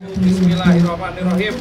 Bismillahirrahmanirrahim.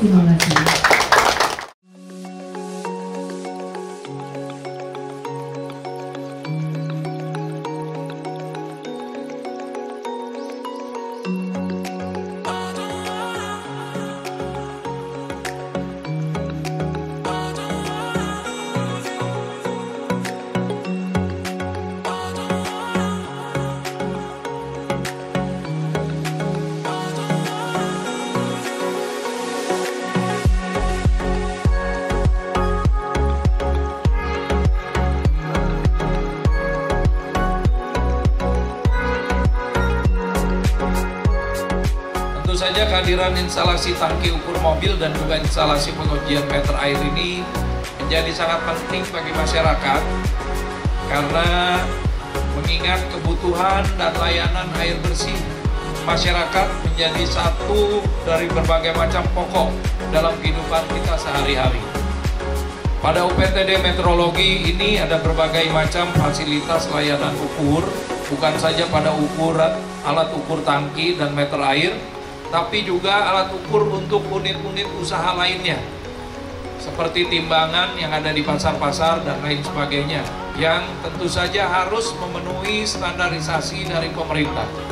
Tentu saja kehadiran instalasi tangki ukur mobil dan juga instalasi pengujian meter air ini menjadi sangat penting bagi masyarakat karena mengingat kebutuhan dan layanan air bersih masyarakat menjadi satu dari berbagai macam pokok dalam kehidupan kita sehari-hari. Pada UPTD Meteorologi ini ada berbagai macam fasilitas layanan ukur, bukan saja pada ukuran alat ukur tangki dan meter air, tapi juga alat ukur untuk unit-unit usaha lainnya seperti timbangan yang ada di pasar-pasar dan lain sebagainya yang tentu saja harus memenuhi standarisasi dari pemerintah.